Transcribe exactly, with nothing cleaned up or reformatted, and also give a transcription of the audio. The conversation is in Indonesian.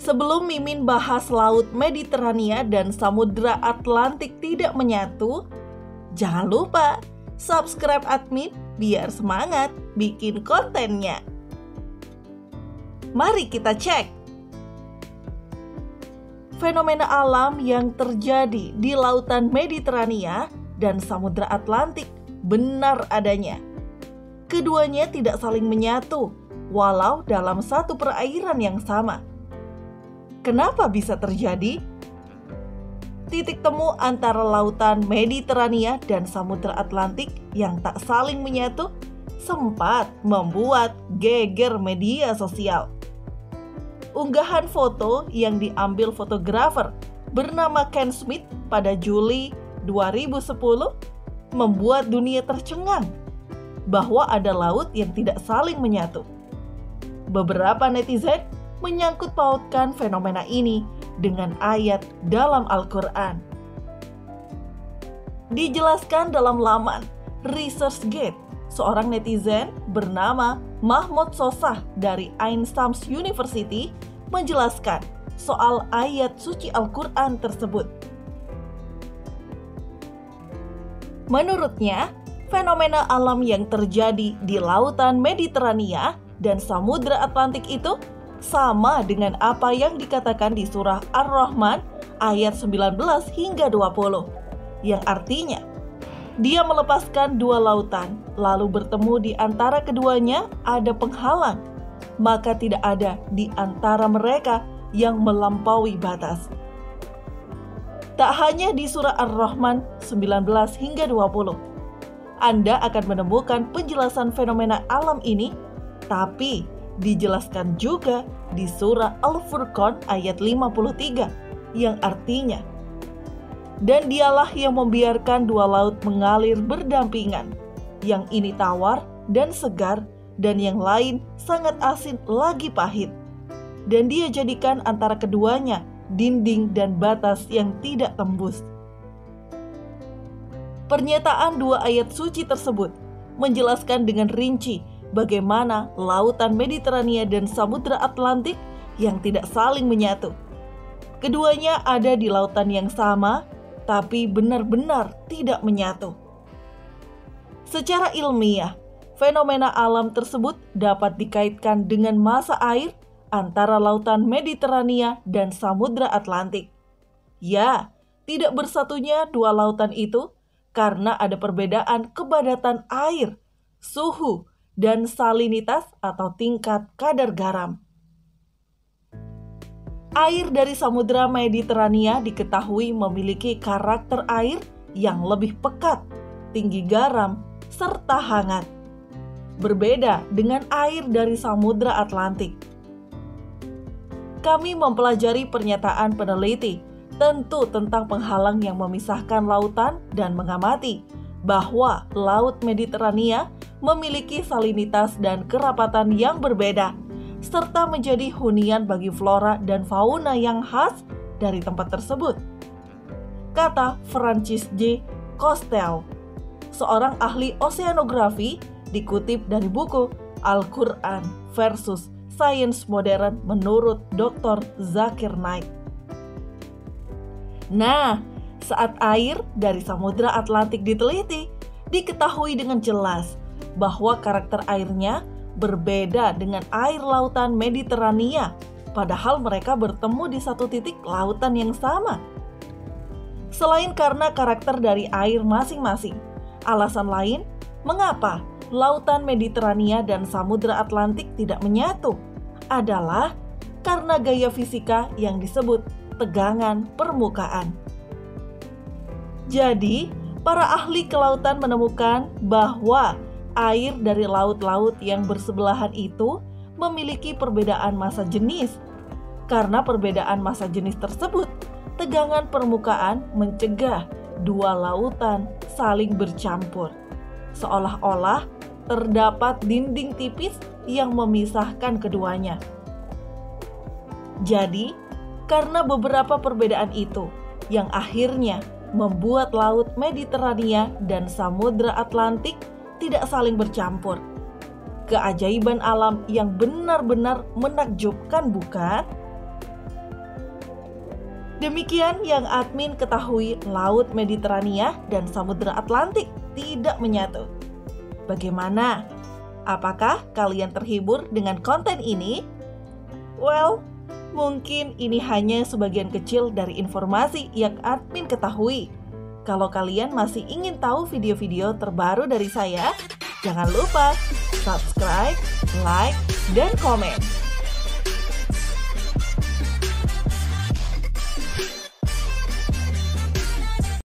Sebelum Mimin bahas Laut Mediterania dan Samudra Atlantik tidak menyatu, jangan lupa subscribe admin biar semangat bikin kontennya. Mari kita cek. Fenomena alam yang terjadi di Lautan Mediterania dan Samudra Atlantik benar adanya. Keduanya tidak saling menyatu, walau dalam satu perairan yang sama. Kenapa bisa terjadi? Titik temu antara Lautan Mediterania dan Samudra Atlantik yang tak saling menyatu sempat membuat geger media sosial. Unggahan foto yang diambil fotografer bernama Ken Smith pada Juli dua ribu sepuluh membuat dunia tercengang bahwa ada laut yang tidak saling menyatu. Beberapa netizen menyangkut pautkan fenomena ini dengan ayat dalam Al-Quran. Dijelaskan dalam laman ResearchGate, seorang netizen bernama Mahmud Sosah dari Ain Shams University menjelaskan soal ayat suci Al-Quran tersebut. Menurutnya, fenomena alam yang terjadi di Lautan Mediterania dan Samudra Atlantik itu sama dengan apa yang dikatakan di surah Ar-Rahman ayat sembilan belas hingga dua puluh, yang artinya dia melepaskan dua lautan, lalu bertemu di antara keduanya ada penghalang, maka tidak ada di antara mereka yang melampaui batas. Tak hanya di surah Ar-Rahman sembilan belas hingga dua puluh, Anda akan menemukan penjelasan fenomena alam ini, tapi dijelaskan juga di surah Al-Furqan ayat lima puluh tiga, yang artinya, dan dialah yang membiarkan dua laut mengalir berdampingan, yang ini tawar dan segar, dan yang lain sangat asin lagi pahit. Dan dia jadikan antara keduanya dinding dan batas yang tidak tembus. Pernyataan dua ayat suci tersebut menjelaskan dengan rinci bagaimana Lautan Mediterania dan Samudra Atlantik yang tidak saling menyatu. Keduanya ada di lautan yang sama, tapi benar-benar tidak menyatu. Secara ilmiah, fenomena alam tersebut dapat dikaitkan dengan massa air antara Lautan Mediterania dan Samudra Atlantik. Ya, tidak bersatunya dua lautan itu karena ada perbedaan kepadatan air, suhu, dan salinitas atau tingkat kadar garam. Air dari Samudra Mediterania diketahui memiliki karakter air yang lebih pekat, tinggi garam, serta hangat. Berbeda dengan air dari Samudra Atlantik. Kami mempelajari pernyataan peneliti tentu tentang penghalang yang memisahkan lautan dan mengamati bahwa Laut Mediterania memiliki salinitas dan kerapatan yang berbeda, serta menjadi hunian bagi flora dan fauna yang khas dari tempat tersebut, kata Francis J. Costello, seorang ahli oseanografi, dikutip dari buku Al-Quran versus Sains Modern menurut doktor Zakir Naik. Nah, saat air dari Samudra Atlantik diteliti, diketahui dengan jelas bahwa karakter airnya berbeda dengan air Lautan Mediterania, padahal mereka bertemu di satu titik lautan yang sama. Selain karena karakter dari air masing-masing, alasan lain mengapa Lautan Mediterania dan Samudra Atlantik tidak menyatu adalah karena gaya fisika yang disebut tegangan permukaan. Jadi, para ahli kelautan menemukan bahwa air dari laut-laut yang bersebelahan itu memiliki perbedaan massa jenis. Karena perbedaan massa jenis tersebut, tegangan permukaan mencegah dua lautan saling bercampur. Seolah-olah terdapat dinding tipis yang memisahkan keduanya. Jadi, karena beberapa perbedaan itu yang akhirnya membuat Laut Mediterania dan Samudra Atlantik tidak saling bercampur. Keajaiban alam yang benar-benar menakjubkan, bukan? Demikian yang admin ketahui, Laut Mediterania dan Samudra Atlantik tidak menyatu. Bagaimana? Apakah kalian terhibur dengan konten ini? Well, mungkin ini hanya sebagian kecil dari informasi yang admin ketahui. Kalau kalian masih ingin tahu video-video terbaru dari saya, jangan lupa subscribe, like, dan komen.